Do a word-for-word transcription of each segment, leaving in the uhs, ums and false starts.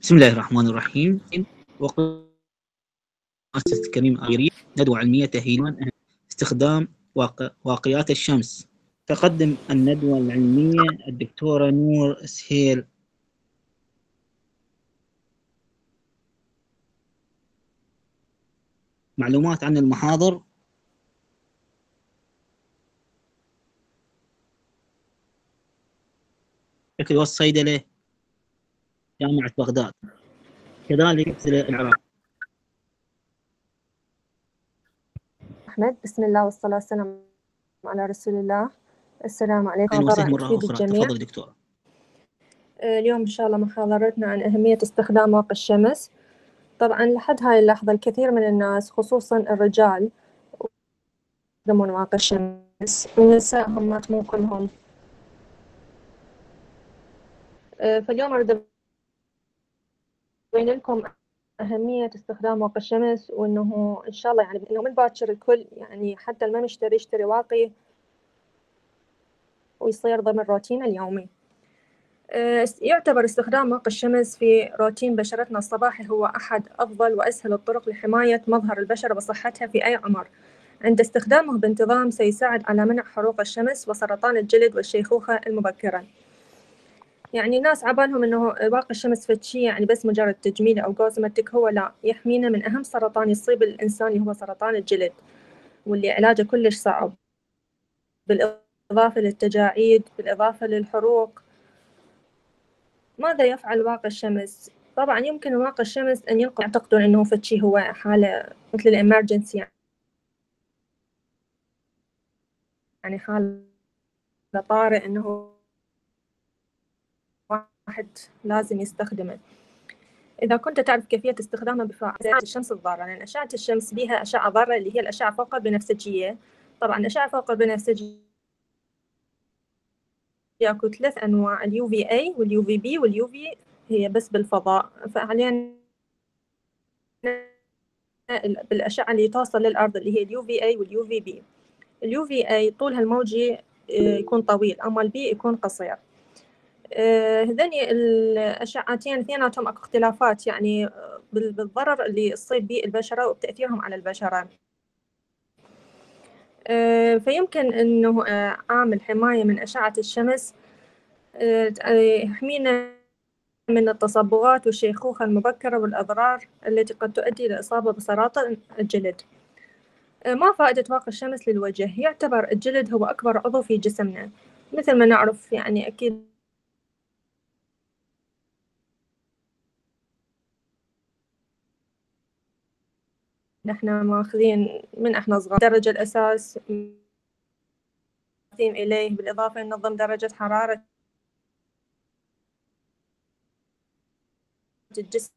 بسم الله الرحمن الرحيم. وقناة الكريم آيري ندوة علمية تأهيل استخدام واقع واقيات الشمس. تقدم الندوة العلمية الدكتورة نور سهيل. معلومات عن المحاضر. فكر والصيدلة جامعة بغداد، كذلك العراق. أحمد، بسم الله والصلاة والسلام على رسول الله. السلام عليكم. أهلا وسهلا مرة تفيد أخرى. الجميع. تفضل دكتورة. اليوم إن شاء الله محاضرتنا عن أهمية استخدام واقي الشمس. طبعا لحد هاي اللحظة الكثير من الناس خصوصا الرجال يستخدمون واقي الشمس، والنساء هم مو كلهم. فاليوم أريد أبين لكم أهمية استخدام واقي الشمس، وإنه إن شاء الله يعني إنه من باكر الكل يعني حتى اللي ما مشتري يشتري واقي ويصير ضمن روتينه اليومي. يعتبر استخدام واقي الشمس في روتين بشرتنا الصباحي هو أحد أفضل وأسهل الطرق لحماية مظهر البشرة وصحتها في أي عمر. عند استخدامه بانتظام سيساعد على منع حروق الشمس وسرطان الجلد والشيخوخة المبكرة. يعني ناس عبالهم إنه واقي الشمس فتشي يعني بس مجرد تجميل أو كوزمتك، هو لا، يحمينا من أهم سرطان يصيب الإنسان هو سرطان الجلد، واللي علاجه كلش صعب، بالإضافة للتجاعيد، بالإضافة للحروق. ماذا يفعل واقي الشمس؟ طبعا يمكن واقي الشمس أن ينقذ، يعتقدون أنه فتشي هو حالة مثل الإمرجنسي، يعني حالة طارئ أنه واحد لازم يستخدمه. إذا كنت تعرف كيفية استخدامه بفعل أشعة الشمس الضارة، لأن أشعة الشمس بها أشعة ضارة اللي هي الأشعة فوق البنفسجية. طبعا الأشعة فوق البنفسجية أكو ثلاث أنواع، اليو في اي واليو في بي واليو في هي بس بالفضاء. فعلينا بالأشعة اللي توصل للأرض اللي هي اليو في اي واليو في بي. اليو في اي طولها الموجي يكون طويل، أما البي يكون قصير. هذني الأشعتين اثنيناتهم أكو اختلافات يعني بالضرر اللي تصيب به البشرة وبتأثيرهم على البشرة. فيمكن أنه عامل حماية من أشعة الشمس يحمينا من التصبغات والشيخوخة المبكرة والأضرار التي قد تؤدي إلى إصابة بسرطان الجلد. ما فائدة واقي الشمس للوجه؟ يعتبر الجلد هو أكبر عضو في جسمنا، مثل ما نعرف يعني أكيد نحن ماخذين من إحنا صغار درجة الأساس إليه، بالإضافة ننظم درجة حرارة الجسم،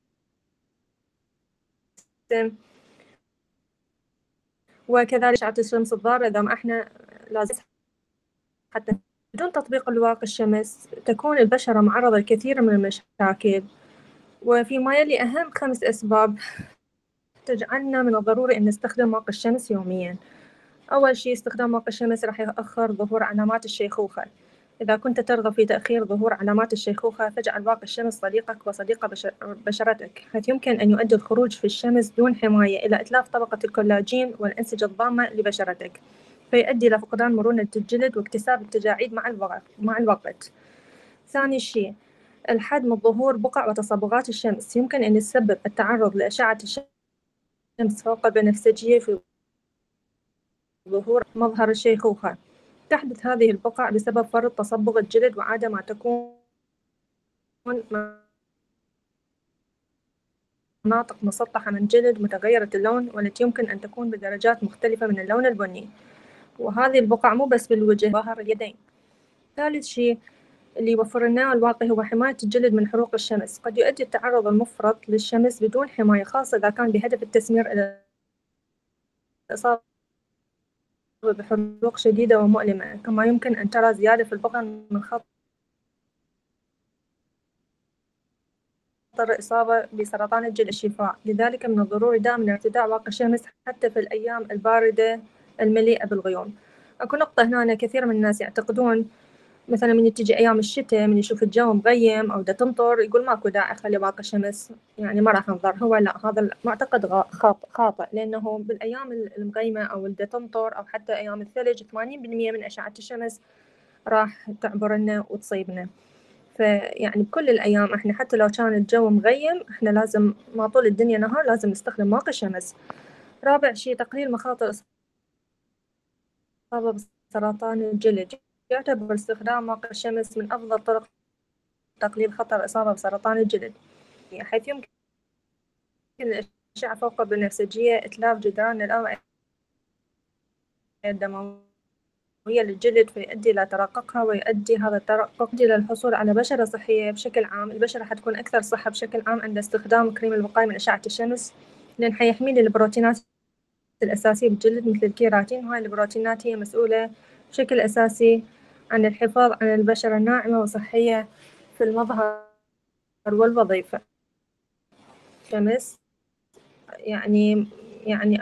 وكذلك أشعة الشمس الضارة إذا ما إحنا لازم. حتى بدون تطبيق الواقي الشمس تكون البشرة معرضة لكثير من المشاكل، وفيما يلي أهم خمس أسباب تجعلنا من الضروري أن نستخدم واقي الشمس يومياً. أول شيء، استخدام واقي الشمس راح يؤخر ظهور علامات الشيخوخة. إذا كنت ترغب في تأخير ظهور علامات الشيخوخة فاجعل واقي الشمس صديقك وصديق بشرتك، حيث يمكن أن يؤدي الخروج في الشمس دون حماية إلى إتلاف طبقة الكولاجين والأنسجة الضامة لبشرتك، فيؤدي إلى فقدان مرونة الجلد واكتساب التجاعيد مع الوقت مع الوقت. ثاني شيء، الحد من ظهور بقع وتصبغات الشمس. يمكن أن يسبب التعرض لأشعة الشمس فوق البنفسجية في ظهور مظهر الشيخوخة. تحدث هذه البقع بسبب فرط تصبغ الجلد، وعادة ما تكون مناطق مسطحة من جلد متغيرة اللون، والتي يمكن أن تكون بدرجات مختلفة من اللون البني، وهذه البقع مو بس بالوجه، ظهر اليدين. ثالث شيء اللي يوفر لنا الواقي هو حماية الجلد من حروق الشمس. قد يؤدي التعرض المفرط للشمس بدون حماية، خاصة إذا كان بهدف التسمير، إلى الإصابة بحروق شديدة ومؤلمة. كما يمكن أن ترى زيادة في البقع من خطر الإصابة بسرطان الجلد الشفاء. لذلك من الضروري دائما ارتداء واقي الشمس حتى في الأيام الباردة المليئة بالغيوم. أكو نقطة هنا، كثير من الناس يعتقدون مثلا من تجي أيام الشتاء من يشوف الجو مغيم أو دا تمطر يقول ماكو داعي أخلي واقي الشمس، يعني ما راح أنظر. هو لا، هذا المعتقد خاطئ خاطئ، لأنه بالأيام المغيمة أو دا تمطر أو حتى أيام الثلج ثمانين بالمئة من أشعة الشمس راح تعبرنا وتصيبنا. فيعني بكل الأيام إحنا حتى لو كان الجو مغيم إحنا لازم ما طول الدنيا نهار لازم نستخدم واقي الشمس. رابع شيء تقليل مخاطر الإصابة بسرطان الجلد. يعتبر استخدام واقي الشمس من أفضل طرق تقليل خطر الإصابة بسرطان الجلد، حيث يمكن الأشعة فوق البنفسجية إتلاف جدران الأوعية الدموية للجلد فيؤدي إلى ترققها، ويؤدي هذا الترقق إلى الحصول على بشرة صحية بشكل عام. البشرة حتكون أكثر صحة بشكل عام عند استخدام كريم الوقاية من أشعة الشمس، لأن حيحمي البروتينات الأساسية بالجلد مثل الكيراتين، وهاي البروتينات هي مسؤولة بشكل أساسي عن الحفاظ عن البشرة الناعمة وصحية في المظهر والوظيفة. الشمس يعني يعني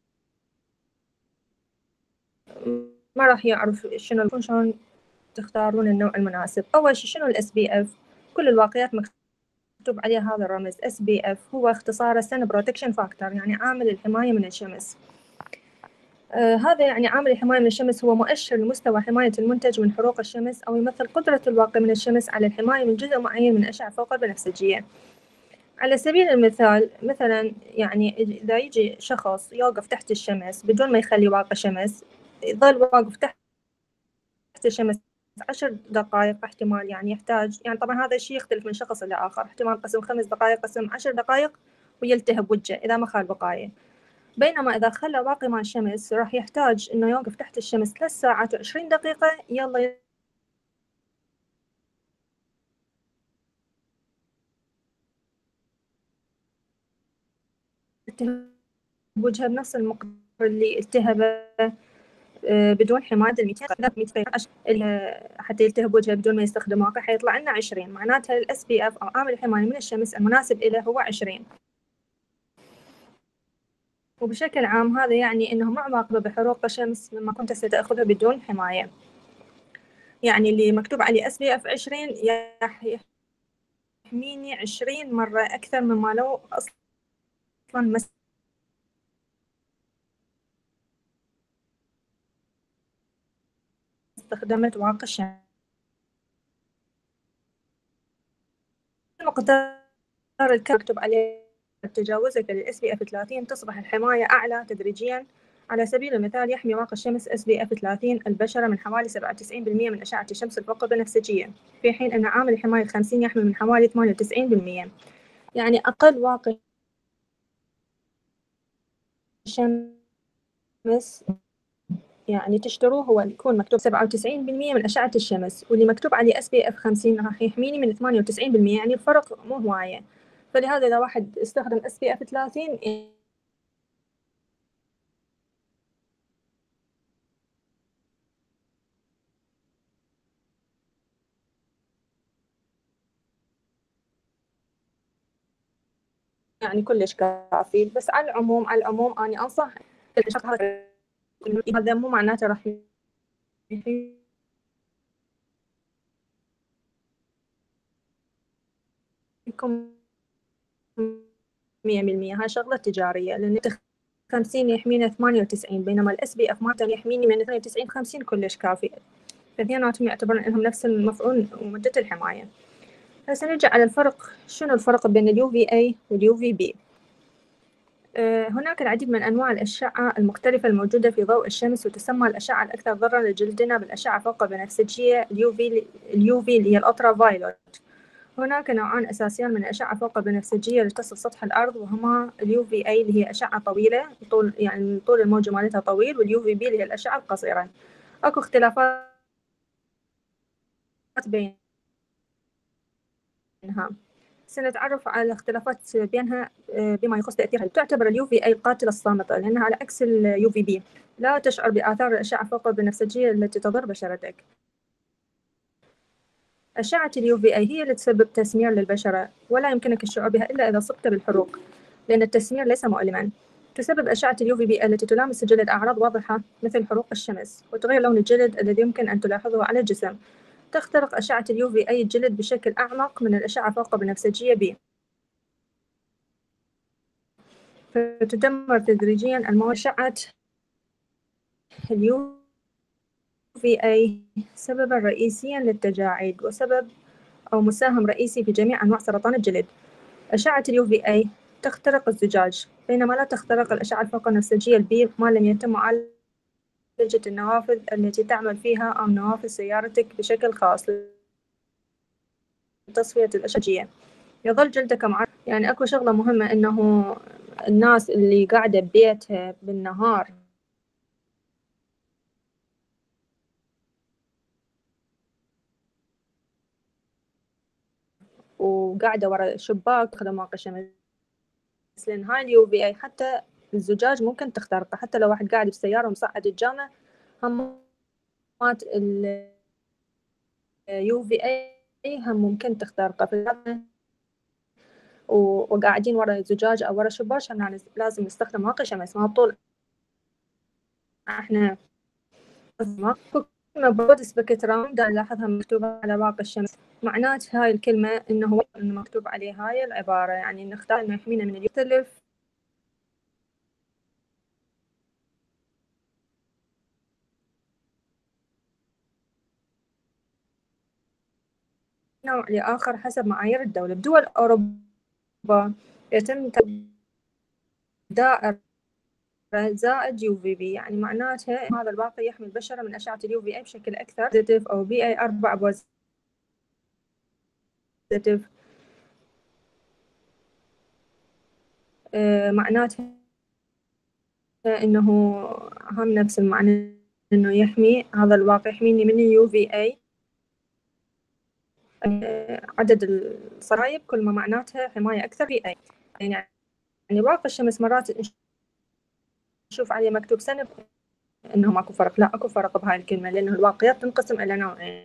ما راح يعرف شنو شلون تختارون النوع المناسب. أول شيء شنو الإس بي إف؟ كل الواقيات مكتوب عليها هذا الرمز إس بي إف، هو اختصاره Sun Protection Factor، يعني عامل الحماية من الشمس. آه هذا يعني عامل الحماية من الشمس هو مؤشر لمستوى حماية المنتج من حروق الشمس، أو يمثل قدرة الواقي من الشمس على الحماية من جزء معين من الأشعة فوق البنفسجية. على سبيل المثال مثلا يعني إذا يجي شخص يوقف تحت الشمس بدون ما يخلي واقي شمس، يظل واقف تحت الشمس عشر دقائق، احتمال يعني يحتاج، يعني طبعا هذا الشيء يختلف من شخص إلى آخر، احتمال قسم خمس دقائق قسم عشر دقائق ويلتهب وجهه إذا ما خال وقاية. بينما إذا خلى واقي مع الشمس راح يحتاج إنه يوقف تحت الشمس ثلاث ساعات وعشرين دقيقة، يلا يلتهب وجهه بنفس المقدار اللي التهبه بدون حماية الميتين حتى يلتهب وجهه بدون ما يستخدم واقي حيطلع لنا عشرين، معناتها الاس بي اف او عامل الحماية من الشمس المناسب له هو عشرين. وبشكل عام هذا يعني انه مع مواقبة بحروق الشمس مما كنت ستأخذها بدون حماية، يعني اللي مكتوب عليه اس بي اف عشرين راح يحميني عشرين مرة اكثر مما لو اصلا ما استخدمت واقي الشمس. مقدار المكتوب عليه تجاوزك للاس بي اف ثلاثين تصبح الحماية أعلى تدريجيا. على سبيل المثال يحمي واقي الشمس اس بي اف ثلاثين البشرة من حوالي سبعة وتسعين بالمئة من أشعة الشمس الفوق البنفسجية، في حين أن عامل الحماية خمسين يحمي من حوالي ثمانية وتسعين بالمئة. يعني أقل واقي الشمس يعني تشتروه هو اللي يكون مكتوب سبعة وتسعين بالمئة من أشعة الشمس، واللي مكتوب عليه اس بي اف خمسين راح يحميني من ثمانية وتسعين بالمئة، يعني الفرق مو هواية. فلهذا إذا واحد استخدم اس بي اف ثلاثين يعني كلش كافي. بس على العموم على العموم أنا أنصح هذا مو معناته راح يكون مية بالمية، هاي شغلة تجارية، لأن خمسين يحمينا ثمانية وتسعين، بينما الاس بي اف مالته يحميني من اثنين وتسعين خمسين كلش كافي، فاثنيناتهم يعتبرون انهم نفس المفعول ومدة الحماية. هسه نرجع على الفرق، شنو الفرق بين اليو في اي واليو في بي؟ أه هناك العديد من أنواع الأشعة المختلفة الموجودة في ضوء الشمس، وتسمى الأشعة الأكثر ضررا لجلدنا بالأشعة فوق البنفسجية اليو في اليو في اللي هي الألترا فايلوت. هناك نوعان أساسيان من الأشعة فوق البنفسجية اللي تصل سطح الأرض، وهما اليو في اي اللي هي أشعة طويلة طول يعني طول الموجة مالتها طويل، واليو في بي اللي هي الأشعة القصيرة. أكو اختلافات بينها، سنتعرف على الاختلافات بينها بما يخص تأثيرها. تعتبر اليو في اي القاتلة الصامتة لأنها على عكس اليو في بي لا تشعر بآثار الأشعة فوق البنفسجية التي تضر بشرتك. أشعة اليو في اي هي اللي تسبب تسمير للبشرة، ولا يمكنك الشعور بها إلا إذا صبت بالحروق، لأن التسمير ليس مؤلما. تسبب أشعة اليو في بي التي تلامس الجلد أعراض واضحة مثل حروق الشمس، وتغير لون الجلد الذي يمكن أن تلاحظه على الجسم. تخترق أشعة اليو في أي الجلد بشكل أعمق من الأشعة فوق بنفسجية ب، فتدمر تدريجيا المواد. أشعة اليو في أي سببا رئيسيا للتجاعيد وسبب أو مساهم رئيسي في جميع أنواع سرطان الجلد. أشعة اليو في أي تخترق الزجاج، بينما لا تخترق الأشعة الفوق بنفسجية البي ما لم يتم معالجة النوافذ التي تعمل فيها أو نوافذ سيارتك بشكل خاص لتصفية الأشعة. يظل جلدك معرض. يعني أكو شغلة مهمة، إنه الناس اللي قاعدة ببيتها بالنهار وقاعدة ورا شباك خدمات الشمس، لأن هاي اليو في أي حتى الزجاج ممكن تخترقه. حتى لو واحد قاعد بسيارة ومصعد الجامع، همات اليو في أي هم ممكن تخترقه. وقاعدين ورا زجاج أو ورا شباك يعني لازم نستخدم واقي شمس. ما طول احنا كلمة سبيكت راوند نلاحظها مكتوبة على واقي الشمس، معنات هاي الكلمة إنه هو إنه مكتوب عليه هاي العبارة، يعني نختار إنه يحمينا من اليختلف نوع لآخر حسب معايير الدولة. بدول أوروبا يتم دائرة زائد يو في بي، يعني معناتها هذا الواقي يحمي البشرة من أشعة اليو في أي بشكل أكثر بوزيتيف أو بي أي أربعة بوزيتيف. آه معناتها إنه هم نفس المعنى، إنه يحمي هذا الواقي يحميني من اليو في أي. آه عدد الصرايب كل ما معناتها حماية أكثر في أي. يعني يعني واقي الشمس مرات نشوف عليه مكتوب سنة إنه ماكو فرق. لا، أكو فرق بهاي الكلمة، لأنه الواقيات تنقسم إلى نوعين،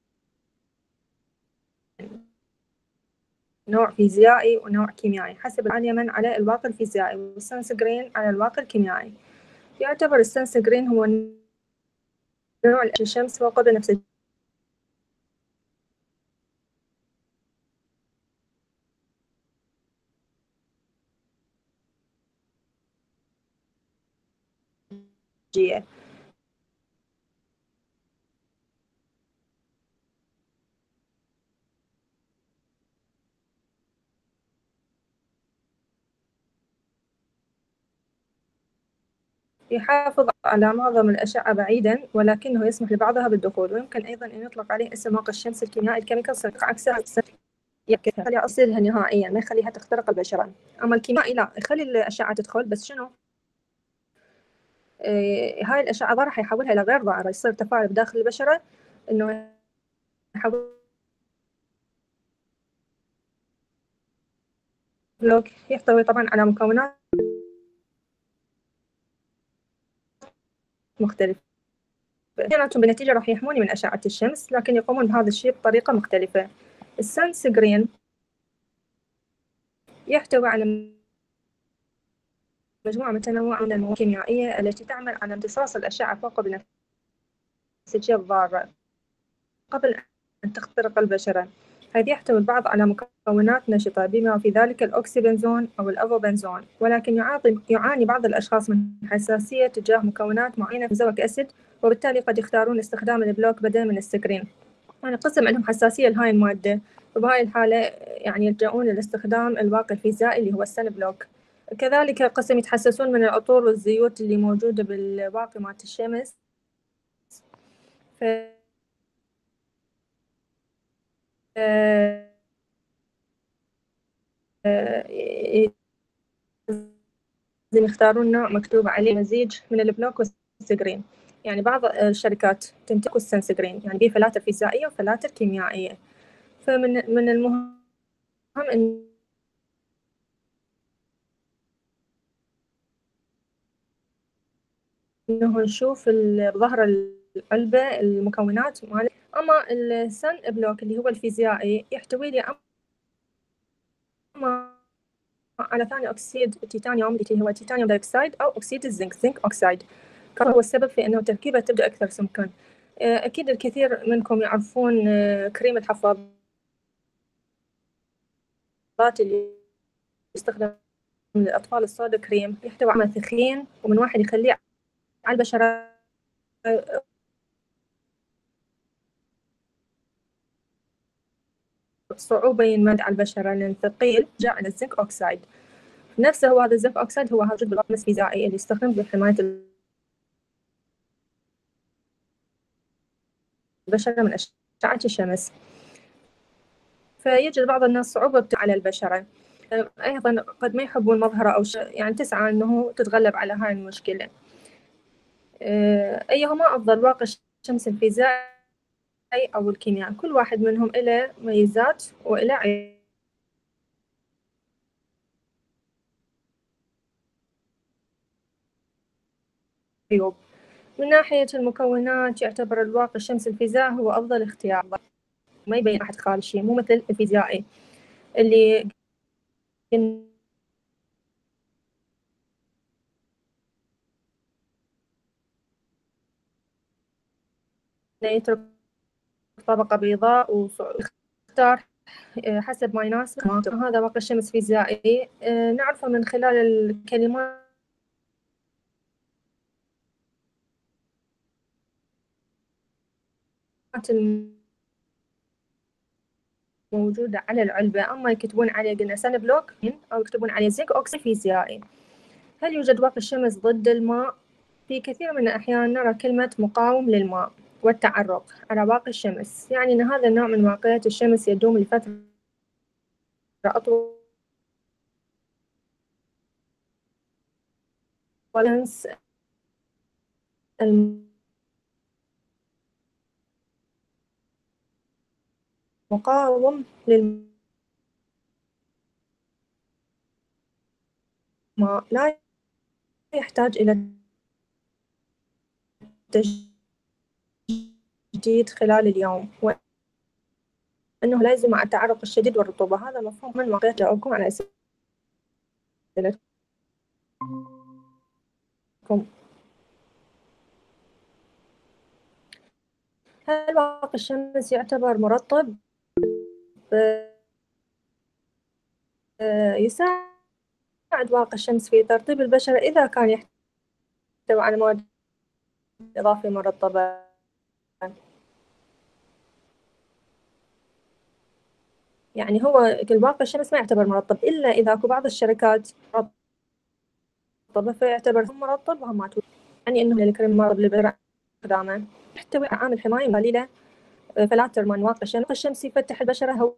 نوع فيزيائي ونوع كيميائي حسب اليمن على الواقي الفيزيائي والسنس جرين على الواقي الكيميائي. يعتبر السنس جرين هو نوع الشمس فوق بنفسجية يحافظ على معظم الأشعة بعيداً، ولكنه يسمح لبعضها بالدخول. ويمكن أيضاً أن يطلق عليه اسم واقي الشمس الكيميائي الكيميكال سيرك، عكسها يخليها أصلها نهائياً، ما يخليها تخترق البشرة. أما الكيميائي لا، يخلي الأشعة تدخل، بس شنو؟ إيه، هاي الأشعة ضارة حيحولها إلى غير ضارة، يصير تفاعل بداخل البشرة إنه يحول بلوك يحتوي طبعاً على مكونات مختلفة، اثنيناتهم بالنتيجة راح يحموني من أشعة الشمس، لكن يقومون بهذا الشيء بطريقة مختلفة. السانس جرين يحتوي على مجموعة متنوعة من المواد الكيميائية التي تعمل على امتصاص الأشعة فوق بنفسجية الضارة قبل أن تخترق البشرة، حيث يحتوي البعض على مكونات نشطة بما في ذلك الأوكسيبنزون أو الأفوبنزون. ولكن يعاني بعض الأشخاص من حساسية تجاه مكونات معينة في زوك أسيد، وبالتالي قد يختارون استخدام البلوك بدلا من السكرين. يعني قسم عندهم حساسية لهاي المادة، وبهاي الحالة يعني يلجؤون لاستخدام الواقي الفيزيائي اللي هو السن بلوك. كذلك قسم يتحسسون من العطور والزيوت اللي موجودة بالواقي مالت الشمس، ف لازم يختارون نوع مكتوب عليه مزيج من البلوك والسكرين. يعني بعض الشركات تنتج السنسكرين، يعني به فلاتر فيزيائية وفلاتر كيميائية. فمن من المهم إن إنه نشوف بظهر العلبة المكونات مال. أما السن بلوك اللي هو الفيزيائي يحتوي لي أما على ثاني أكسيد التيتانيوم اللي هو تيتانيوم دايوكسيد أو أكسيد الزنك زنك أكسيد. هو السبب في أنه تركيبة تبدأ أكثر سمكاً. أكيد الكثير منكم يعرفون كريم الحفاضات اللي يستخدم للأطفال الصودا كريم، يحتوي على ثخين ومن واحد يخليه على البشرة صعوبة ينمد على البشرة لأن ثقيل جاء على الزنك أوكسايد. نفسه هو هذا الزنك أوكسايد هو موجود بالغاز الفيزيائي اللي يستخدم لحماية البشرة من أشعة الشمس، فيجد بعض الناس صعوبة على البشرة، أيضا قد ما يحبون مظهره أو ش... يعني تسعى أنه تتغلب على هاي المشكلة. أيهما أفضل، واقي الشمس الفيزيائي أو الكيمياء؟ كل واحد منهم له ميزات وله عيوب. من ناحية المكونات يعتبر الواقي الشمس الفيزيائي هو أفضل اختيار، ما يبين أحد خالص شيء، مو مثل الفيزيائي اللي يترك طبقة بيضاء ويختار حسب ما يناسب. هذا واقي الشمس الفيزيائي نعرفه من خلال الكلمات الموجودة على العلبة، أما يكتبون عليه قلنا سن بلوك أو يكتبون عليه زنك أوكسيد فيزيائي. هل يوجد واقي الشمس ضد الماء؟ في كثير من الأحيان نرى كلمة مقاوم للماء والتعرق على واقي الشمس، يعني أن هذا النوع من واقيات الشمس يدوم لفترة أطول. المقاوم للماء لا يحتاج إلى تجديد خلال اليوم، وأنه لا يلزم مع التعرق الشديد والرطوبة. هذا مفهوم من واقعية. جاوبكم على أسئلتكم. هل واقي الشمس يعتبر مرطب؟ يساعد واقي الشمس في ترطيب البشرة إذا كان يحتوي على مواد إضافية مرطبة. يعني هو واقي الشمس ما يعتبر مرطب إلا إذا أكو بعض الشركات مرطبة فيعتبر هم مرطب وهم ما يعني إنه الكريم مرطب للبشرة استخدامه يحتوي على عامل حماية قليلة فلاتر من واقي الشمس. الشمس يفتح البشرة هو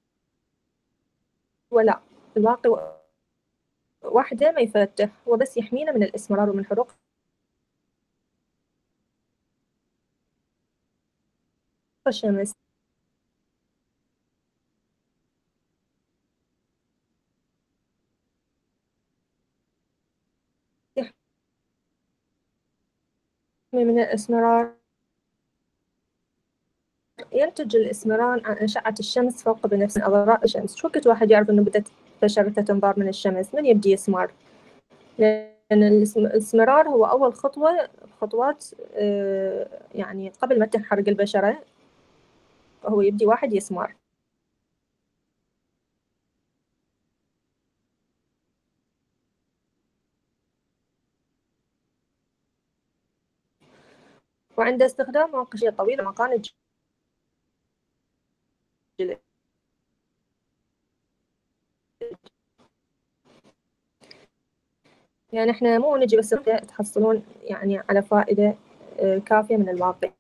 ولا الواقي واحدة ما يفتح، هو بس يحمينا من الإسمرار ومن حروق الشمس. يحمي من الإسمرار. ينتج الإسمرار عن أشعة الشمس فوق بنفس أضرار الشمس. شو وقت واحد يعرف إنه بدأت بشرته تنضار من الشمس؟ من يبدي يسمر؟ لأن الإسمرار هو أول خطوة خطوات يعني قبل ما تنحرق البشرة هو يبدي واحد يسمر. وعند استخدام واقية طويلة مكان الجلد. يعني احنا مو نجي بس تحصلون يعني على فائدة كافية من الواقي.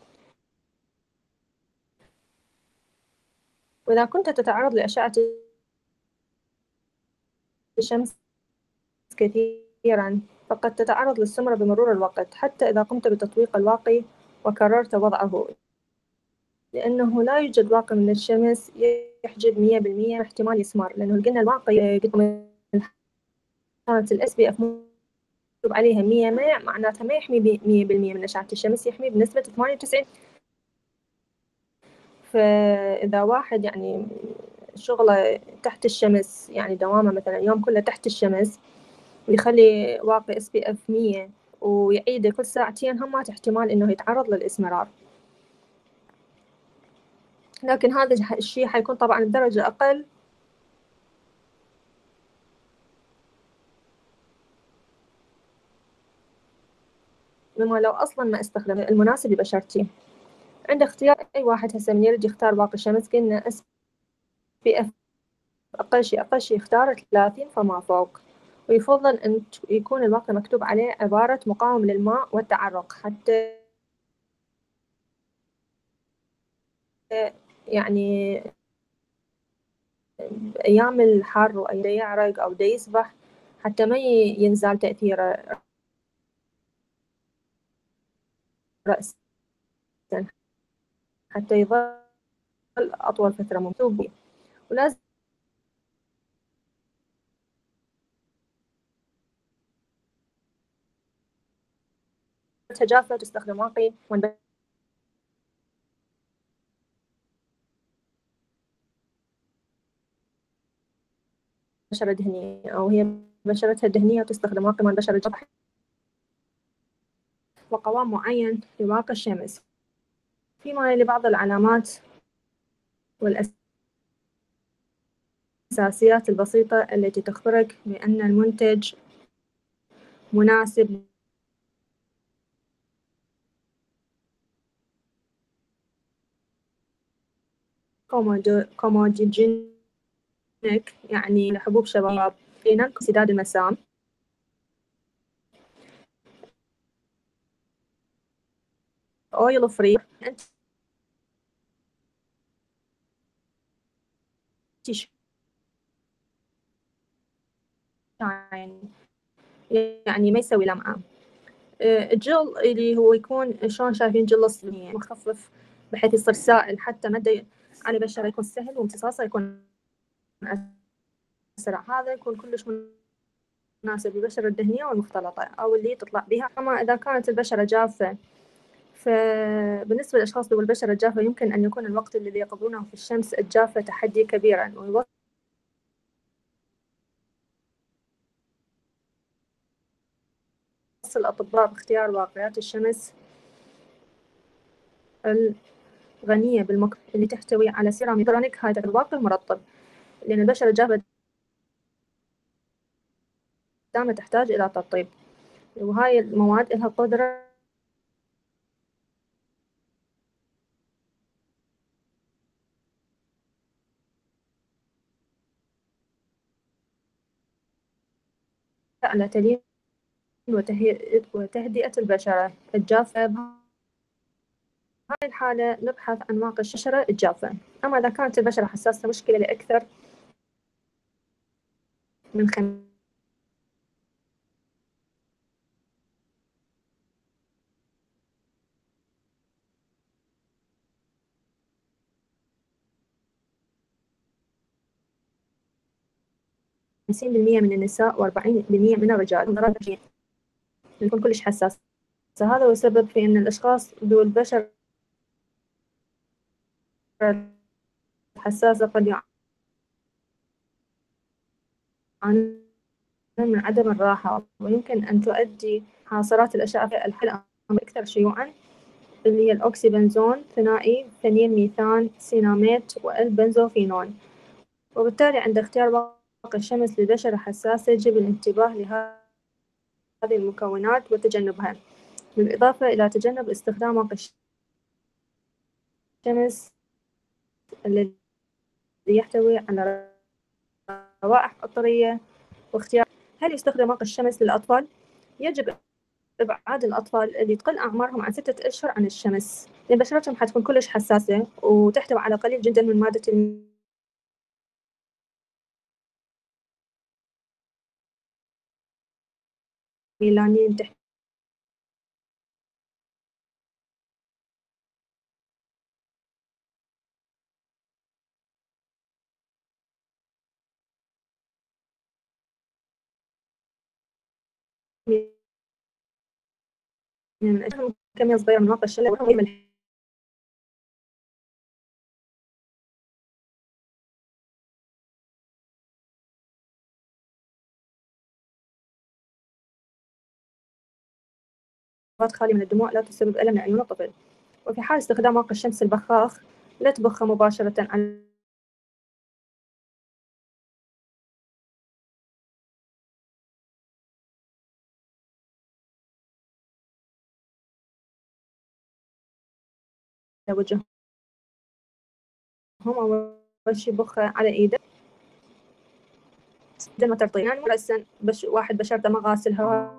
وإذا كنت تتعرض لأشعة الشمس كثيرا فقد تتعرض للسمرة بمرور الوقت حتى إذا قمت بتطبيق الواقي وكررت وضعه، لأنه لا يوجد واقي من الشمس يحجب مية بالمية احتمال يسمر، لأنه قلنا الواقي قد كانت الإس بي إف مكتوب عليها مية ما معناتها ما يحمي مية بالمية من أشعة الشمس، يحمي بنسبة ثمانية وتسعين. فإذا واحد يعني شغله تحت الشمس يعني دوامه مثلا يوم كله تحت الشمس ويخلي واقي إس بي إف مية ويعيده كل ساعتين هم احتمال إنه يتعرض للإسمرار. لكن هذا الشيء حيكون طبعا بدرجة أقل مما لو أصلا ما استخدم المناسب لبشرتي. عند اختيار أي واحد هسه من يريد يختار واقي الشمس قلنا اس بي اف أقل شيء أقل شيء يختار ثلاثين فما فوق، ويفضل أن يكون الواقي مكتوب عليه عبارة مقاوم للماء والتعرق، حتى يعني أيام الحر وأي يعرق أو دا يسبح حتى ما ينزال تأثيره رأسا، حتى يظل أطول فترة ممكن. ولازم جافة تستخدم واقي والبشرة دهنية، أو هي بشرتها دهنية وتستخدم واقي من بشرة جافة وقوام معين لواقي الشمس. فيما يلي بعض العلامات والأساسيات البسيطة التي تخبرك بأن المنتج مناسب كوموديجينيك، يعني لحبوب شباب، انسداد المسام، اويل فري، يعني ما يسوي لمعة. الجل اللي هو يكون شلون شايفين جل الصينية مخفف بحيث يصير سائل حتى مدى على بشرة يكون سهل وامتصاصه يكون أسرع. هذا يكون كلش مناسب للبشرة الدهنية والمختلطة أو اللي تطلع بها. أما إذا كانت البشرة جافة، فبالنسبة للأشخاص ذوي البشرة الجافة يمكن أن يكون الوقت الذي يقضونه في الشمس الجافة تحدي كبيرا، ويوصل الأطباء باختيار واقيات الشمس الغنية بالمك اللي تحتوي على سيراميك هذا الواقي المرطب، لأن البشرة الجافة دائما تحتاج إلى ترطيب، وهاي المواد لها قدرة على تلين وتهدئة البشرة الجافة. بهاي الحالة نبحث عن واقي البشرة الجافة. أما إذا كانت البشرة حساسة مشكلة لأكثر من خمسين بالمئة من النساء وأربعين بالمئة من الرجال يكون كلش حساس. هذا هو السبب في أن الأشخاص ذو البشرة الحساسة قد يعانون من عدم الراحة، ويمكن أن تؤدي حاصرات الأشعة في الحلقة أكثر شيوعاً اللي هي الأوكسيبنزون ثنائي ثنين ميثان سيناميت والبنزوفينون. وبالتالي عند اختيار واقي الشمس لبشرة حساسة يجب الانتباه لهذه المكونات وتجنبها، بالإضافة إلى تجنب استخدام واقي الشمس الذي يحتوي على روائح عطرية. واختيار هل يستخدم واقي الشمس للأطفال؟ يجب إبعاد الأطفال اللي تقل أعمارهم عن ستة أشهر عن الشمس، لأن بشرتهم حتكون كلش حساسة وتحتوي على قليل جدا من مادة الميلانين تحت من أجل كمية صغيرة من واقي الشمس خالية من الدموع لا تسبب ألم لعيون الطفل. وفي حال استخدام واقي الشمس البخاخ لا تبخه مباشرة على وجههم. أول شي بخه على إيده زي ما ترطين، يعني رأسا بش واحد بشرته ما غاسلها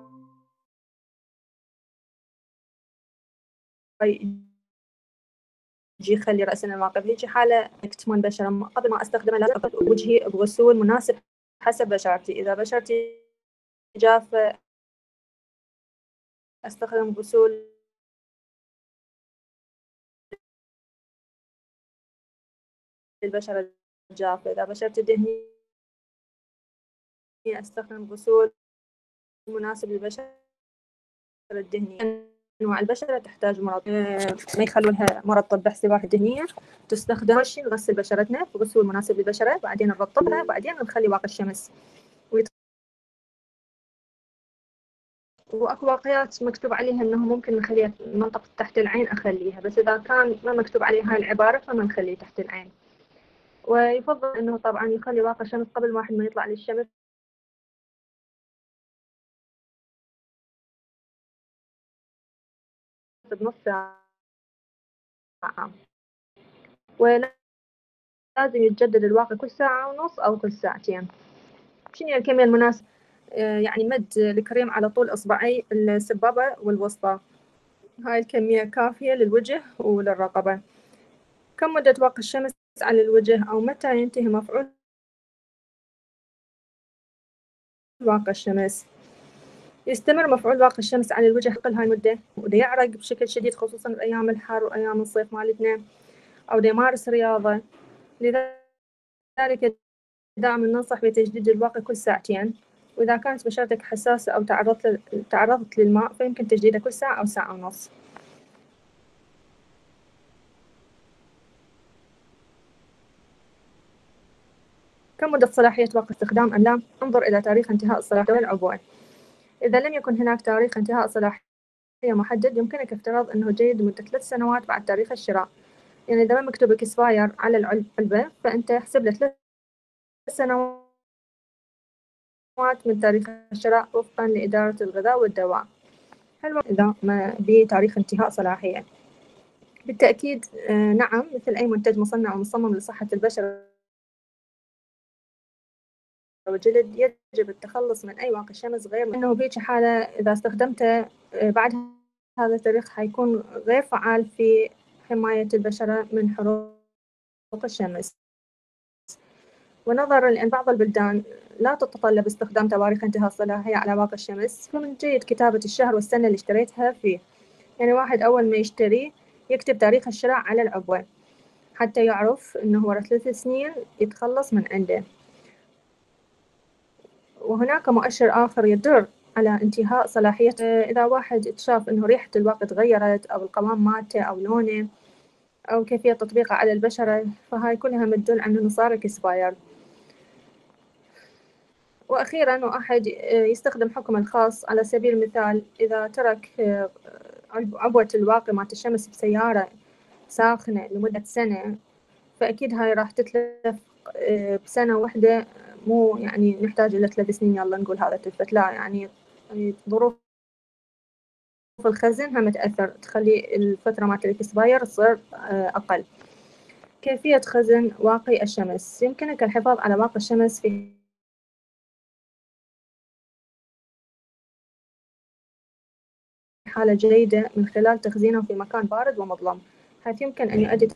يجي يخلي رأسنا واقف. هيجي حالة اكتمال بشرة، قبل ما أستخدمه لازم أغسل وجهي بغسول مناسب حسب بشرتي. إذا بشرتي جافة أستخدم غسول للبشرة الجافة. إذا بشرتي دهنية أستخدم غسول مناسب للبشرة الدهنية. أنواع البشرة تحتاج مرطب، ما يخلوا لها مرطب باعتبارها دهنية تستخدم شي نغسل بشرتنا بغسول مناسب للبشرة، بعدين نرطبها، بعدين نخلي واقي الشمس. واكو واقيات مكتوب عليها انه ممكن نخليها منطقة تحت العين اخليها، بس اذا كان ما مكتوب عليها هاي العبارة فما نخليه تحت العين. ويفضل انه طبعا يخلي واقي الشمس قبل ما واحد ما يطلع للشمس بنص ساعة، ولازم يتجدد الواقي كل ساعة ونص او كل ساعتين. شنو هي الكمية المناسبة؟ يعني مد الكريم على طول اصبعي السبابة والوسطى، هاي الكمية كافية للوجه وللرقبة. كم مدة واقي الشمس على الوجه أو متى ينتهي مفعول واقي الشمس؟ يستمر مفعول واقي الشمس على الوجه أقل هاي المدة، وده يعرق بشكل شديد خصوصا بأيام الحر وأيام الصيف مالتنا، أو ده يمارس رياضة. لذلك دائما ننصح بتجديد الواقي كل ساعتين، وإذا كانت بشرتك حساسة أو تعرضت تعرضت للماء فيمكن تجديده كل ساعة أو ساعة ونص. كم مدة صلاحية واقي استخدام اللام؟ انظر إلى تاريخ انتهاء الصلاحية والعبوة. إذا لم يكن هناك تاريخ انتهاء صلاحية محدد يمكنك افتراض أنه جيد لمدة ثلاث سنوات بعد تاريخ الشراء. يعني إذا ما مكتوب اكسباير على العلبة فأنت احسب له ثلاث سنوات من تاريخ الشراء وفقا لإدارة الغذاء والدواء. هل إذا ما بتاريخ انتهاء صلاحية؟ بالتأكيد نعم، مثل أي منتج مصنع ومصمم لصحة البشرة والجلد يجب التخلص من أي واقي شمس، غير أنه بهيك حالة إذا استخدمته بعد هذا التاريخ حيكون غير فعال في حماية البشرة من حروق الشمس. ونظرا لأن بعض البلدان لا تتطلب استخدام تواريخ انتهاء الصلاحية على واقي الشمس، فمن الجيد كتابة الشهر والسنة اللي اشتريتها فيه. يعني واحد أول ما يشتري يكتب تاريخ الشراء على العبوة حتى يعرف إنه ورا ثلاث سنين يتخلص من عنده. وهناك مؤشر آخر يدل على انتهاء صلاحيته، إذا واحد اكتشف إنه ريحة الواقي تغيرت أو القوام مالته أو لونه أو كيفية تطبيقه على البشرة، فهاي كلها متدل على إنه صار اكسباير. وأخيرا واحد يستخدم حكم الخاص، على سبيل المثال إذا ترك عبوة الواقي مالت الشمس بسيارة ساخنة لمدة سنة فأكيد هاي راح تتلف بسنة واحدة، مو يعني نحتاج إلى ثلاث سنين يلا نقول هذا تلفت، لا يعني ظروف الخزن هم تأثر تخلي الفترة مالت الاكسباير تصير أقل. كيفية خزن واقي الشمس؟ يمكنك الحفاظ على واقي الشمس في حالة جيدة من خلال تخزينه في مكان بارد ومظلم، حيث يمكن أن يؤدي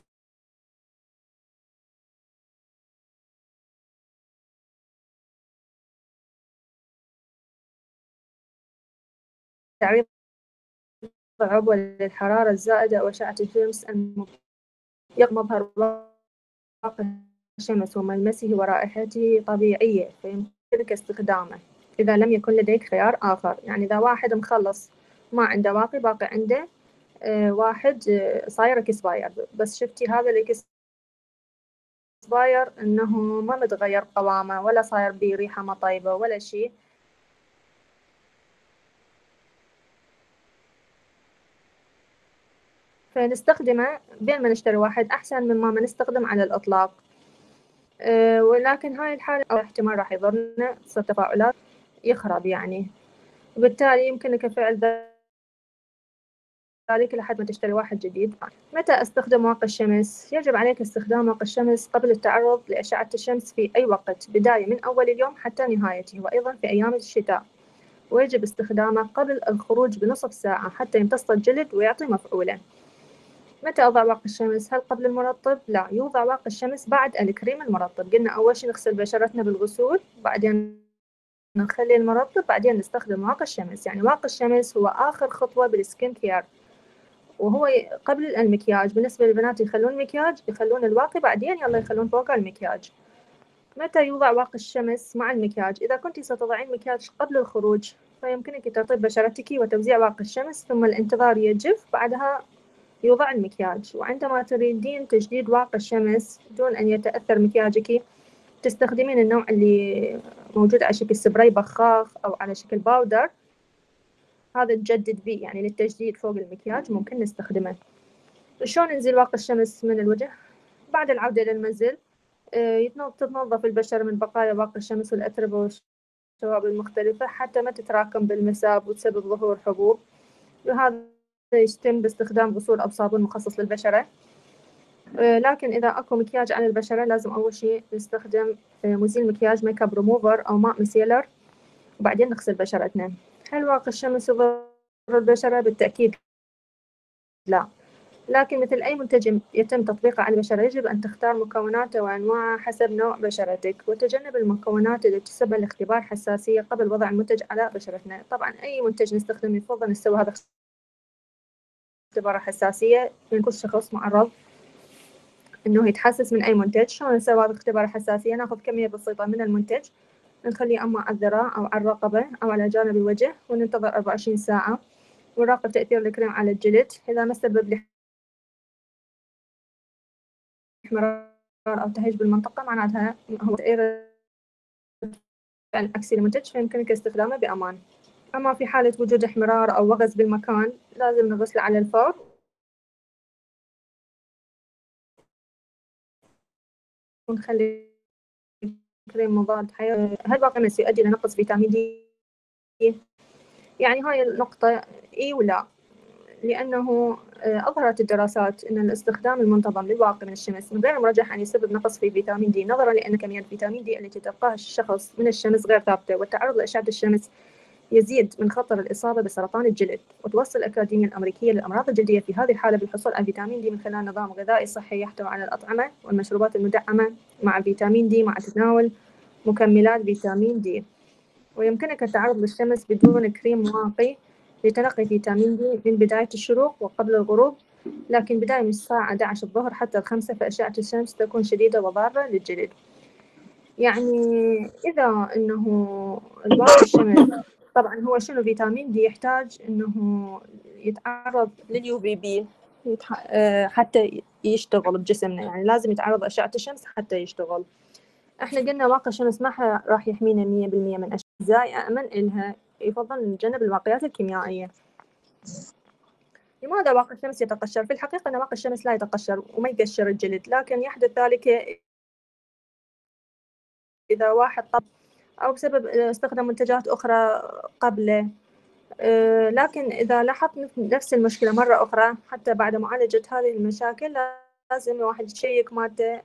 تعريض العبوة للحرارة الزائدة وأشعة الشمس مظهر واقي الشمس وملمسه ورائحته طبيعية فيمكنك استخدامه إذا لم يكن لديك خيار آخر. يعني إذا واحد مخلص ما عنده واقي، باقي عنده آه واحد آه صاير اكسباير، بس شفتي هذا الاكسباير إنه ما متغير قوامه ولا صاير بيه ريحة ما طيبة ولا شيء، فنستخدمه بين ما نشتري واحد أحسن مما ما نستخدم على الإطلاق. أه ولكن هاي الحالة أو احتمال راح يضرنا، تصير تفاعلات يخرب يعني، وبالتالي يمكنك فعل ذلك لحد ما تشتري واحد جديد. متى أستخدم واقي الشمس؟ يجب عليك استخدام واقي الشمس قبل التعرض لأشعة الشمس في أي وقت، بداية من أول اليوم حتى نهايته، وأيضا في أيام الشتاء. ويجب استخدامه قبل الخروج بنصف ساعة حتى يمتص الجلد ويعطي مفعوله. متى أضع واقي الشمس؟ هل قبل المرطب؟ لا، يوضع واقي الشمس بعد الكريم المرطب. قلنا أول شي نغسل بشرتنا بالغسول، بعدين نخلي المرطب، بعدين نستخدم واقي الشمس. يعني واقي الشمس هو آخر خطوة بالسكين كير، وهو قبل المكياج. بالنسبة للبنات يخلون مكياج، يخلون الواقي بعدين يلا يخلون فوقه المكياج. متى يوضع واقي الشمس مع المكياج؟ إذا كنت ستضعين مكياج قبل الخروج فيمكنك ترطيب بشرتك وتوزيع واقي الشمس، ثم الانتظار يجف، بعدها يوضع المكياج. وعندما تريدين تجديد واقي الشمس دون أن يتأثر مكياجك، تستخدمين النوع اللي موجود على شكل سبراي بخاخ أو على شكل باودر، هذا تجدد به يعني للتجديد فوق المكياج، ممكن نستخدمه. شلون نزيل واقي الشمس من الوجه؟ بعد العودة للمنزل تتنظف البشرة من بقايا واقي الشمس والأتربة والشوائب المختلفة حتى ما تتراكم بالمساب وتسبب ظهور حبوب، وهذا يتم باستخدام غسول أو صابون مخصص للبشرة. لكن إذا أكو مكياج على البشرة لازم أول شيء نستخدم مزيل مكياج ميك اب ريموفر أو ماء مسيلر، وبعدين نغسل بشرتنا. هل واقي الشمس يضر البشرة؟ بالتأكيد لا، لكن مثل أي منتج يتم تطبيقه على البشرة يجب أن تختار مكوناته وأنواعه حسب نوع بشرتك، وتجنب المكونات التي تسبب لاختبار حساسية قبل وضع المنتج على بشرتنا. طبعا أي منتج نستخدمه يفضل نسوي هذا اختبار حساسية من كل شخص معرض إنه يتحسس من أي منتج. شلون نسوي هذا اختبار الحساسية؟ ناخذ كمية بسيطة من المنتج نخليه أما على الذراع أو على الرقبة أو على جانب الوجه، وننتظر أربعة وعشرين ساعة، ونراقب تأثير الكريم على الجلد. إذا ما سبب لي احمرار أو تهيج بالمنطقة معناتها هو تأثير عكسي للمنتج، فيمكنك استخدامه بأمان. أما في حالة وجود احمرار أو وغز بالمكان لازم نغسله على الفور ونخلي كريم مضاد حيوي. هل واقي الشمس يؤدي إلى نقص فيتامين دي؟ يعني هاي النقطة إي ولا؟ لأنه أظهرت الدراسات أن الاستخدام المنتظم للواقي من الشمس من غير المرجح أن يسبب نقص في فيتامين دي، نظرا لأن كمية الفيتامين دي التي تلقاها الشخص من الشمس غير ثابتة، والتعرض لأشعة الشمس يزيد من خطر الإصابة بسرطان الجلد. وتوصل الأكاديمية الأمريكية للأمراض الجلدية في هذه الحالة بالحصول على فيتامين دي من خلال نظام غذائي صحي يحتوي على الأطعمة والمشروبات المدعمة مع فيتامين دي مع تناول مكملات فيتامين دي. ويمكنك التعرض للشمس بدون كريم واقي لتلقي فيتامين دي من بداية الشروق وقبل الغروب، لكن بداية من الساعة إحدى عشر الظهر حتى الخمسة فأشعة الشمس تكون شديدة وضارة للجلد. يعني إذا إنه الواقي الشمس طبعا هو شنو فيتامين دي يحتاج إنه يتعرض لليو في بي حتى يشتغل بجسمنا، يعني لازم يتعرض لأشعة الشمس حتى يشتغل. احنا قلنا واقي الشمس ما راح يحمينا مية بالمية من أشياء أأمن إلها، يفضل نتجنب الواقيات الكيميائية. لماذا واقي الشمس يتقشر؟ في الحقيقة أن واقي الشمس لا يتقشر وما يقشر الجلد، لكن يحدث ذلك إذا واحد طب أو بسبب استخدام منتجات أخرى قبله. لكن إذا لاحظت نفس المشكلة مرة أخرى حتى بعد معالجة هذه المشاكل لازم الواحد يشيك مادة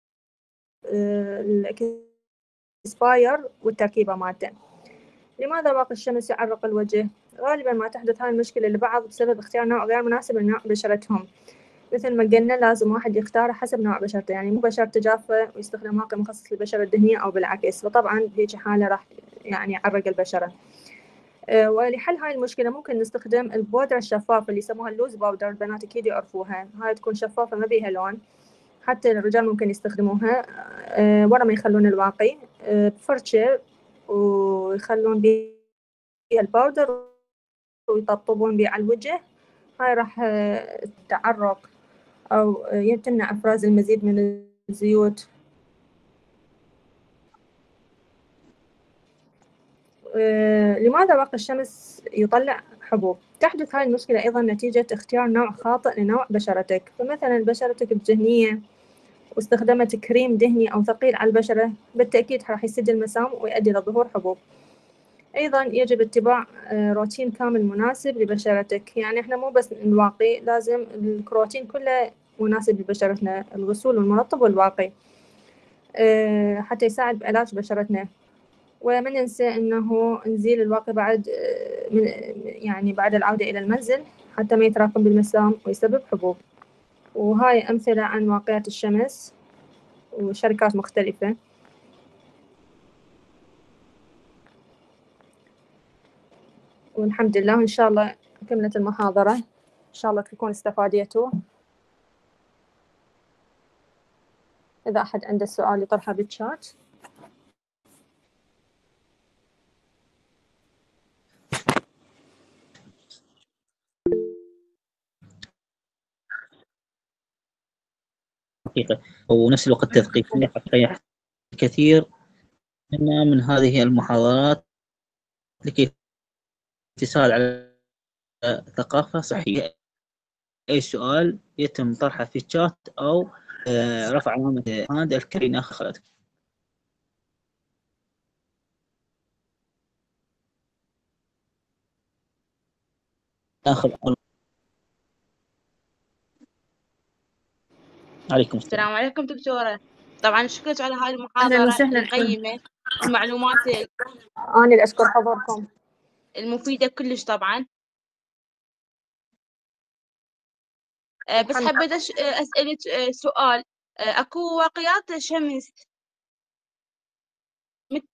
الإكسباير والتركيبة مالته. لماذا واقي الشمس يعرق الوجه؟ غالبا ما تحدث هاي المشكلة لبعض بسبب اختيار نوع غير مناسب لنوع بشرتهم. مثل ما قلنا لازم واحد يختاره حسب نوع بشرته، يعني مو بشرته جافة ويستخدم واقي مخصص للبشرة الدهنية أو بالعكس، وطبعا بهيك حالة راح يعني يعرق البشرة. أه ولحل هاي المشكلة ممكن نستخدم البودرة الشفافة اللي يسموها اللوز باودر، البنات أكيد يعرفوها. هاي تكون شفافة ما بيها لون، حتى الرجال ممكن يستخدموها أه ورا ما يخلون الواقي أه بفرشة ويخلون بيها الباودر ويطبطبون بيه على الوجه. هاي راح تعرق أو تمنع إفراز المزيد من الزيوت. أه لماذا واقي الشمس يطلع حبوب. تحدث هاي المشكلة أيضا نتيجة اختيار نوع خاطئ لنوع بشرتك، فمثلا بشرتك الدهنية واستخدمت كريم دهني أو ثقيل على البشرة بالتأكيد راح يسد المسام ويؤدي إلى ظهور حبوب. أيضا يجب اتباع روتين كامل مناسب لبشرتك، يعني إحنا مو بس الواقي، لازم الكروتين كله مناسب لبشرتنا، الغسول والمرطب والواقي حتى يساعد بعلاج بشرتنا. وما ننسى إنه نزيل الواقي بعد من يعني بعد العودة إلى المنزل حتى ما يتراكم بالمسام ويسبب حبوب. وهاي أمثلة عن واقيات الشمس وشركات مختلفة. والحمد لله إن شاء الله كملت المحاضرة، إن شاء الله تكون استفاديتوا. إذا أحد عنده سؤال يطرحه بالشات. حقيقة ونفس الوقت تثقيفية حقيقة كثير من هذه المحاضرات لكي اتصال على ثقافة صحية. أي سؤال يتم طرحه في الشات أو رفع علامة هذا الكريم أخذت. آخر عليكم السلام. السلام عليكم دكتورة. طبعا شكرا على هاي المحاضرة القيمة والمعلومات أنا اللي أشكر حضوركم المفيدة كلش. طبعا بس حبيت أسألك سؤال، أكو واقيات شمس مت...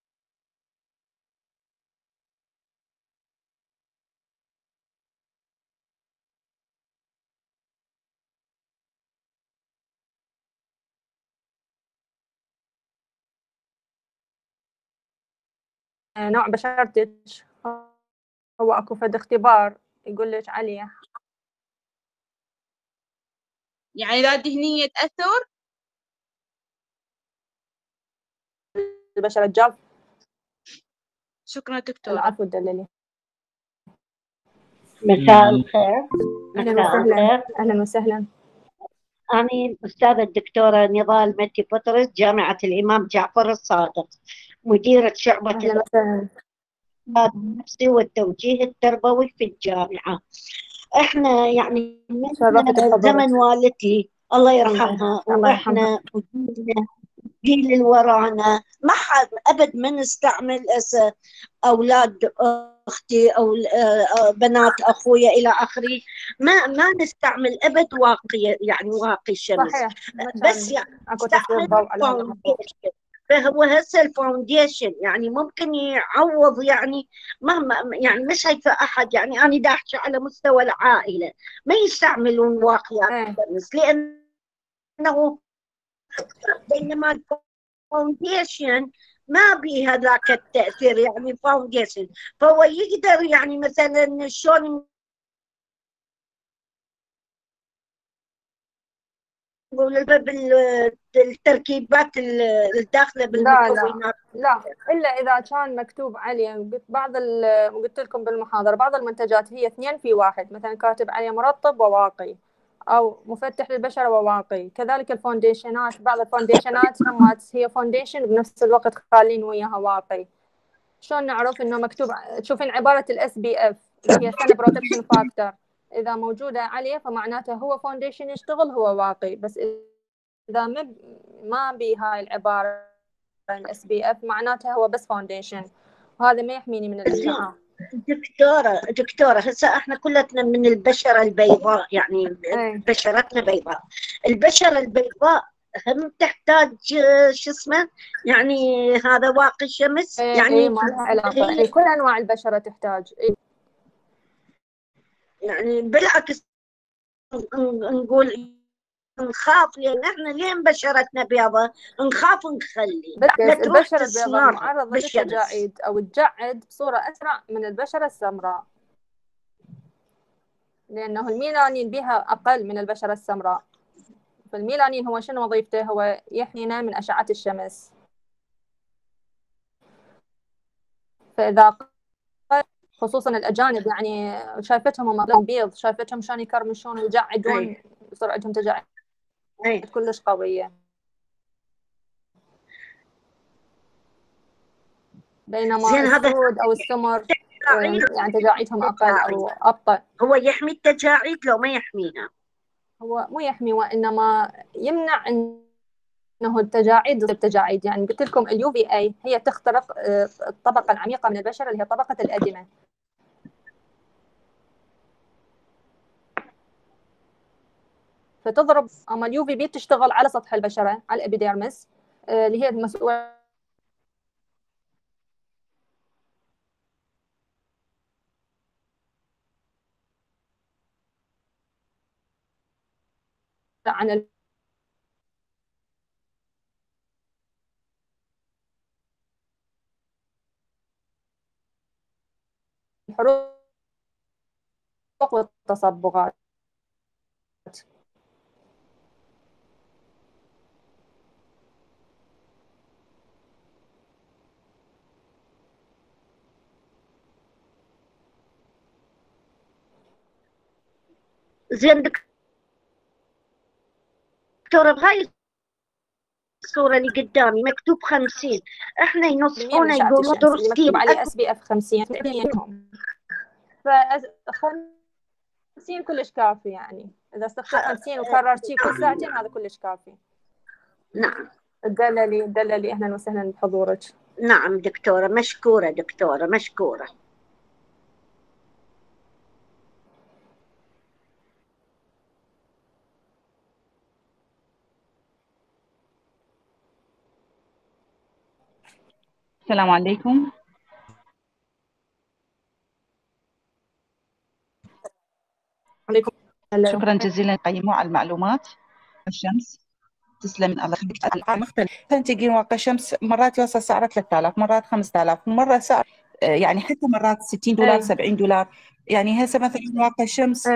نوع بشرتك هو أكو فد اختبار يقول لك عليه، يعني لا دهنية تأثر البشرة الجاف. شكرا دكتورة. العفو دللي. مساء الخير. أهلا وسهلا. أهلا وسهلا. أنا الأستاذة الدكتورة نضال متي بطرس، جامعة الإمام جعفر الصادق، مديرة شعبة الإرشاد النفسي والتوجيه التربوي في الجامعة. إحنا يعني من زمن والدتي الله يرحمها وإحنا وجيلنا جيل اللي ورانا ما حد أبد ما نستعمل أولاد أختي أو بنات أخويا إلى آخره، ما ما نستعمل أبد واقي، يعني واقي شمس. صحيح. بس يعني نستعمل فاونديشن. فهو هسه الفاونديشن يعني ممكن يعوض، يعني مهما يعني مش شايفة أحد، يعني أنا دا أحكي على مستوى العائلة ما يستعملون واقيات شمس لأنه بينما الفاونديشن ما بي هذاك التأثير، يعني فاونديشن فهو يقدر يعني مثلا شلون نقول بالتركيبات الداخلة بالمكونات. لا, لا إلا إذا كان مكتوب عليه بعض قلت لكم بالمحاضرة بعض المنتجات هي اثنين في واحد، مثلا كاتب عليه مرطب وواقي أو مفتح للبشرة وواقي. كذلك الفونديشنات، بعض الفونديشنات هم هي فونديشن بنفس الوقت خالين وياها واقي. شلون نعرف إنه مكتوب؟ تشوفين عبارة الاس بي اف اللي هي سن بروتكشن فاكتور، إذا موجودة عليه فمعناته هو فونديشن يشتغل هو واقي، بس إذا ما ما بهاي العبارة الاس بي اف معناته هو بس فونديشن، وهذا ما يحميني من الأشعة. دكتورة دكتورة هسه احنا كلتنا من البشرة البيضاء، يعني أي. بشرتنا بيضاء. البشرة البيضاء هم تحتاج شو اسمه يعني هذا واقي الشمس. أي يعني ما لها علاقة، يعني كل أنواع البشرة تحتاج. أي. يعني بالعكس نقول نخاف، لأن احنا لين بشرتنا بيضاء نخاف نخلي البشرة البيضاء معرضة للتجاعيد أو تجعد بصورة أسرع من البشرة السمراء، لأنه الميلانين بها أقل من البشرة السمراء. فالميلانين هو شنو وظيفته؟ هو يحمينا من أشعة الشمس. فإذا خصوصا الأجانب، يعني شايفتهم هم بيض، شايفتهم شلون يكرمشون ويجعدون، يصير عندهم تجاعيد كلش قوية، بينما السود أو السمر يعني تجاعيدهم أقل أو أبطأ. هو يحمي التجاعيد لو ما يحميها؟ هو مو يحمي، وإنما يمنع إنه التجاعيد تصير تجاعيد. يعني قلت لكم اليو في اي هي تخترق الطبقة العميقة من البشرة اللي هي طبقة الأدمة، فتضرب. أما اليو في بي تشتغل على سطح البشرة، على الإبيديرمس اللي هي المسؤولة عن الحروق والتصبغات. زين دكتورة، بهاي الصورة اللي قدامي مكتوب خمسين، احنا ينصحونا يقولوا درسين مكتوب عليه اس بي اف خمسين منهم، ف خمسين كلش كافي. يعني اذا استخدمت خمسين وكررتيه كل ساعتين هذا كلش كافي. نعم. دللي دللي اهلا وسهلا بحضورك. نعم دكتورة، مشكورة دكتورة، مشكورة. السلام عليكم. عليكم السلام. شكرا جزيلا قيموا على المعلومات. الشمس تسلم، الله يخليك. الألعاب مختلفة، تجي واقع الشمس مرات يوصل سعره ثلاثة آلاف، مرات خمسة آلاف، مرة سعر يعني حتى مرات ستين دولار سبعين دولار. يعني هسه مثلا واقع الشمس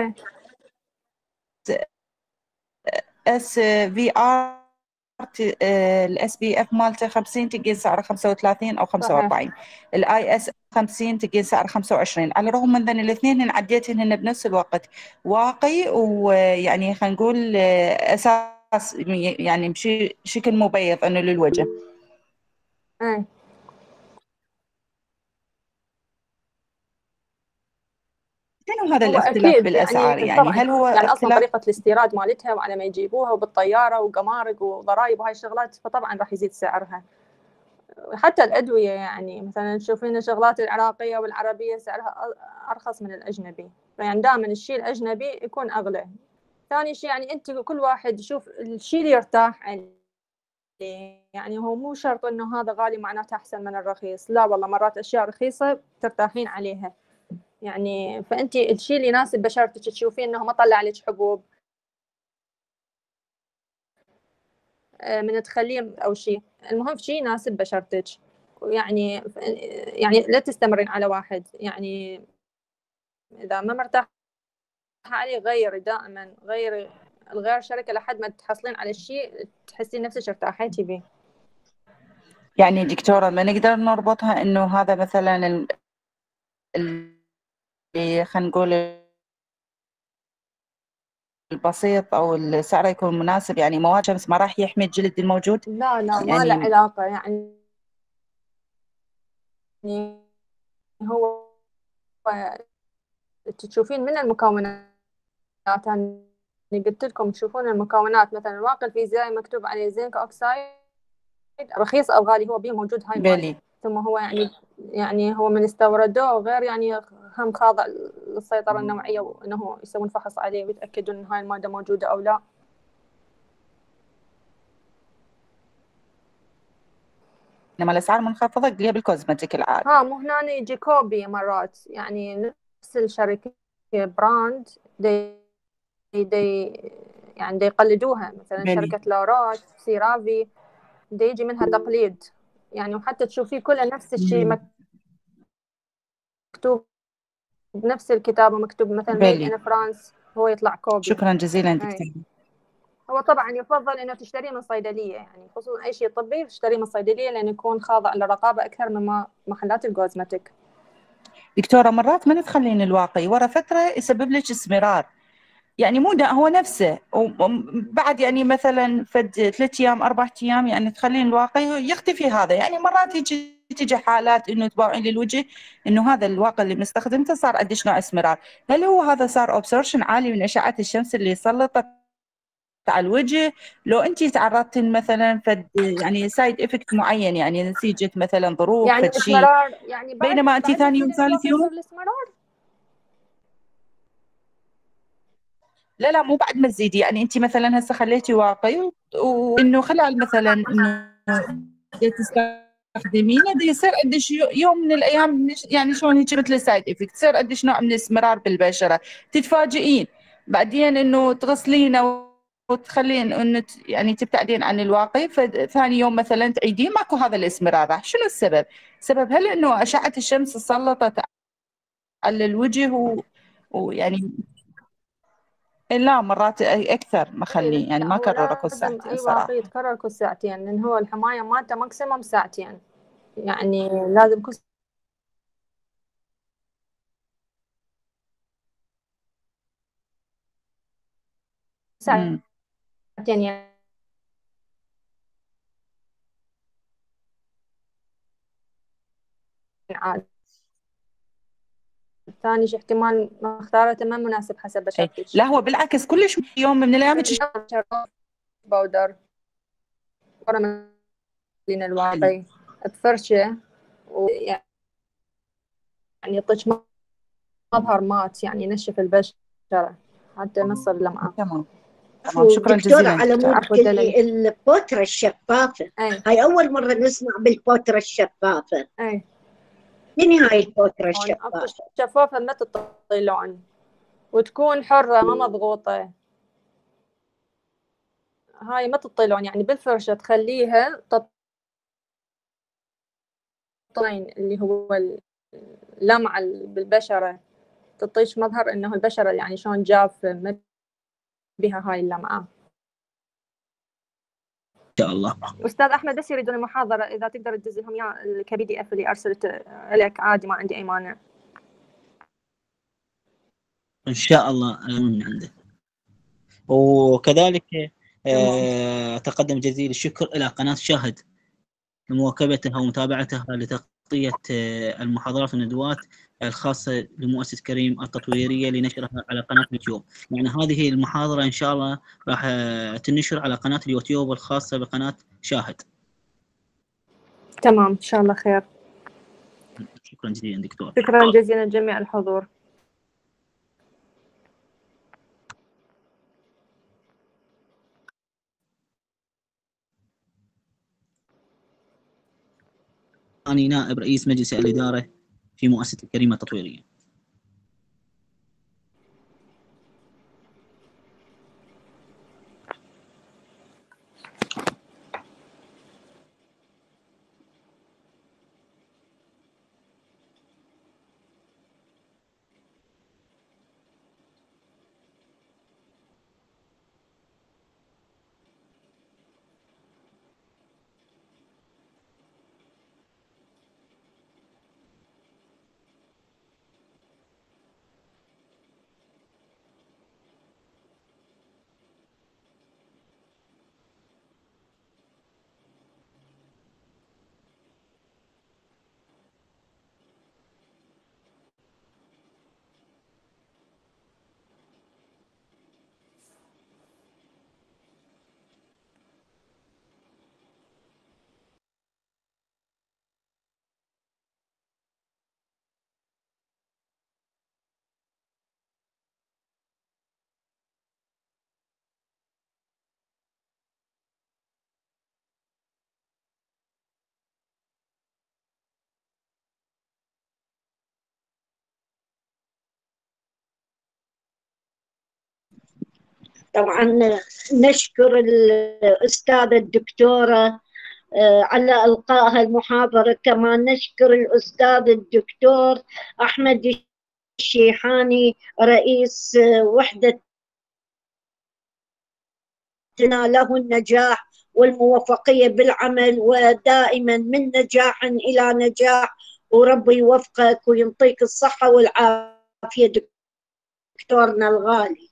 اس في ار الاس بي اف مالته خمسين تلقين سعره خمسة وثلاثين او خمسة وأربعين، الاي اس خمسين تلقين سعره خمسة وعشرين. على الرغم من ذن الاثنين عديتهن بنفس الوقت واقي، ويعني خلينا نقول اساس يعني بشكل مبيض انه للوجه. ايه شنو هذا الاختلاف بالاسعار؟ يعني, يعني هل هو يعني اختلاف اصلا طريقه الاستيراد مالتها وعلى ما يجيبوها وبالطياره وقمارق وضرائب وهاي الشغلات، فطبعا راح يزيد سعرها. حتى الادويه يعني مثلا تشوفين الشغلات العراقيه والعربيه سعرها ارخص من الاجنبي، فيعني دائما الشيء الاجنبي يكون اغلى. ثاني شيء يعني انت كل واحد يشوف الشيء اللي يرتاح عليه، يعني هو مو شرط انه هذا غالي معناته احسن من الرخيص، لا والله مرات اشياء رخيصه ترتاحين عليها. يعني فانت الشيء اللي يناسب بشرتك تشوفين انه ما طلع عليك حبوب من تخليه او شيء، المهم شيء يناسب بشرتك. يعني يعني لا تستمرين على واحد، يعني اذا ما مرتاحه عليه غيري، دائما غيري الغير شركه لحد ما تحصلين على الشيء تحسين نفسك ارتاحيتي به. يعني دكتورة ما نقدر نربطها انه هذا مثلا اللي خلينا نقول البسيط او السعر يكون مناسب، يعني مواد شمس ما راح يحمي الجلد الموجود؟ لا لا يعني ما له علاقه. يعني هو تشوفين من المكونات، يعني قلت لكم تشوفون المكونات، مثلا الواقي الفيزيائي مكتوب عليه زنك اوكسايد رخيص او غالي، هو بيه موجود هاي بالي. ثم هو يعني يعني هو من استوردوه وغير يعني هم خاضع للسيطره النوعيه، وانه يسوون فحص عليه ويتاكدون ان هاي الماده موجوده او لا. انما الاسعار منخفضه قليل بالكوزمتيك العادي. ها مو هنا يجي كوبي مرات، يعني نفس الشركه براند دي دي يعني دي يقلدوها، مثلا بلي. شركه لوروش سيرافي دي يجي منها تقليد يعني، وحتى تشوفيه كله نفس الشيء مكتوب بنفس الكتابه، مكتوب مثلا ميد ان فرانس، هو يطلع كوبي. شكرا جزيلا دكتور. هو طبعا يفضل انه تشتريه من صيدليه، يعني خصوصا اي شيء طبي تشتريه من صيدليه لانه يكون خاضع للرقابه اكثر مما محلات الكوزمتيك. دكتورة مرات ما تخلين الواقي ورا فترة يسبب لك اسمرار، يعني مو هو نفسه، وبعد يعني مثلا فد ثلاث ايام اربع ايام يعني تخلين الواقي يختفي هذا. يعني مرات يجي تيجي حالات انه تباوعين للوجه انه هذا الواقي اللي مستخدمته صار قديش نوع اسمرار. هل هو هذا صار ابسورشن عالي من اشعه الشمس اللي سلطت على الوجه؟ لو انت تعرضتي مثلا فد يعني سايد افكت معين، يعني نتيجه مثلا ظروف يعني فد شيء، الاسمرار يعني بعد بينما انت بعد ثاني يوم يزيد ثالث الوقت يصير يوم الاسمرار؟ لا لا مو بعد ما تزيدي. يعني انت مثلا هسه خليتي واقي وانه خلال مثلا انه تستخدمينه بده يصير قديش يوم من الايام، يعني شلون هيك مثل السايد افكت، تصير قديش نوع من الاسمرار بالبشره، تتفاجئين بعدين انه تغسلينه وتخلين انه يعني تبتعدين عن الواقي، فثاني يوم مثلا تعيدين ماكو هذا الاسمرار. شنو السبب؟ السبب هل انه اشعه الشمس سلطت على الوجه ويعني لا مرات اكثر ما اخليه، يعني ما اكرره كل ساعتين اي صراحه. واقي يتكرر كل ساعتين، لان هو الحمايه مالته ماكسيموم ساعتين، يعني لازم كل ساعتين يعني عاد. ثاني شيء احتمال ما اختارته ما مناسب حسب بشرتك. لا هو بالعكس كلش يوم من الايام باودر ورا من الواقي بفرشه، ويعني يعطيك مظهر مات، يعني ينشف البشره حتى نص اللمعه. تمام تمام شكرا دكتورة جزيلا. على مود كلي البوترة الشفافة، أي. هاي أول مرة نسمع بالبوترة الشفافة. أي. من هاي البوترة الشفافة؟ شفافة ما تعطي لون وتكون حرة ما مضغوطة، هاي ما تعطي لون، يعني بالفرشة تخليها تطين اللي هو اللمعة بالبشرة، تعطيش مظهر إنه البشرة يعني شلون جافة ما بها هاي اللمعة. إن شاء الله. أستاذ أحمد بس يريدون المحاضرة، إذا تقدر تدز لهم إياه كبي دي إف اللي أرسلته لك عادي، ما عندي أي مانع. إن شاء الله من عنده. وكذلك آه تقدم جزيل الشكر إلى قناة شاهد لمواكبتها ومتابعتها لتغطية آه المحاضرات والندوات الخاصة لمؤسسة كريم التطويرية لنشرها على قناة اليوتيوب. يعني هذه المحاضرة إن شاء الله راح تنشر على قناة اليوتيوب الخاصة بقناة شاهد. تمام إن شاء الله خير. شكرا جزيلا دكتور. شكرا جزيلا لجميع الحضور. أنا نائب رئيس مجلس الإدارة في مؤسسة كريم التطويرية. طبعا نشكر الأستاذة الدكتورة على إلقائها المحاضرة، كما نشكر الأستاذ الدكتور أحمد الشيحاني رئيس وحدة له النجاح والموفقية بالعمل، ودائما من نجاح إلى نجاح، وربي يوفقك ويعطيك الصحة والعافية دكتورنا الغالي.